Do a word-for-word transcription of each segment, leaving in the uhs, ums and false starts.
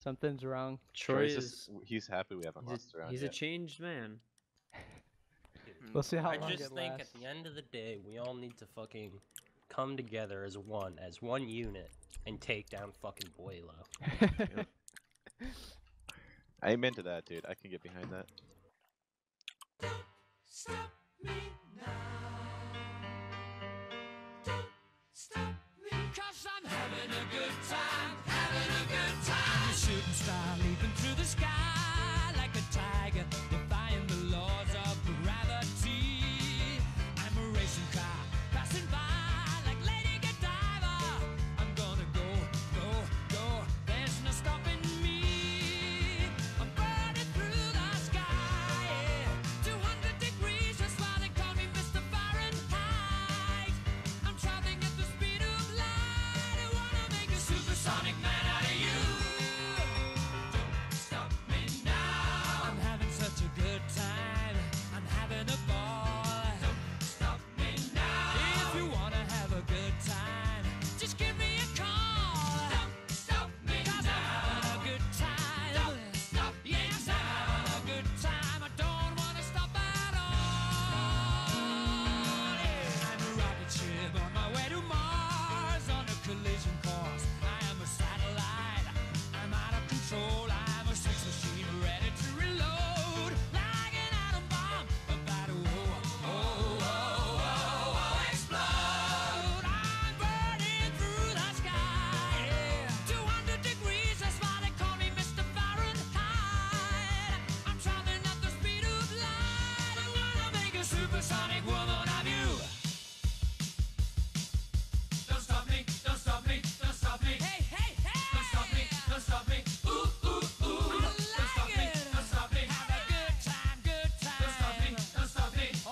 Something's wrong. Troy Troy is is. He's happy we haven't He's, lost a, around he's yet. a changed man. We'll see how I long just it think lasts. at the end of the day, we all need to fucking come together as one, as one unit, and take down fucking Boilo. Amen to that, dude. I can get behind that. Don't stop me now. Don't stop me, cause I'm having a good time, having a good time. I'm a shooting star leaping through the sky like a tiger, defying the laws of gravity. I'm a racing car passing by like Lady Godiva. I'm gonna go, go, go. There's no stopping me. I'm burning through the sky. two hundred degrees, that's why they call me Mister Fahrenheit. I'm traveling at the speed of light. I wanna make a supersonic man out of you. Don't stop me now. I'm having such a good time. I'm having a ball. Don't stop me now. If you wanna have a good time, just give me a call. Don't stop me now. I'm having a good time. Don't stop me yes, now. I'm having a good time. I don't wanna stop at all. Yeah. I'm a rocket ship on my way to Mars on a collision course. I am a satellite. I'm out of control. I'm a sex machine ready to reload like an atom bomb about to oh, oh, oh, oh, oh, explode. I'm burning through the sky. Yeah. two hundred degrees, that's why they call me Mister Fahrenheit. I'm traveling at the speed of light. I wanna make a supersonic woman of you. Don't stop me, don't stop me, don't stop me. Hey, hey, hey! Don't stop me, don't stop me. Ooh, ooh, ooh. I don't stop me, don't stop me. Have a good time, good time. Don't stop me, don't stop me. Oh,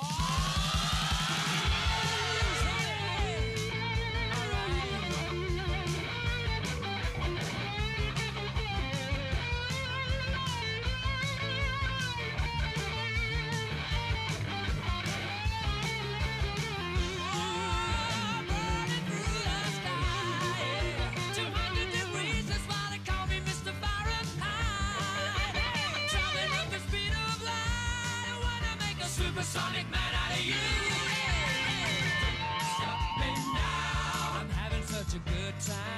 burning through the sky. two hundred degrees, that's why they call me Mister Fahrenheit. I'm traveling at the speed of light. I wanna make a supersonic man out of you. Don't stop me now. I'm having such a good time.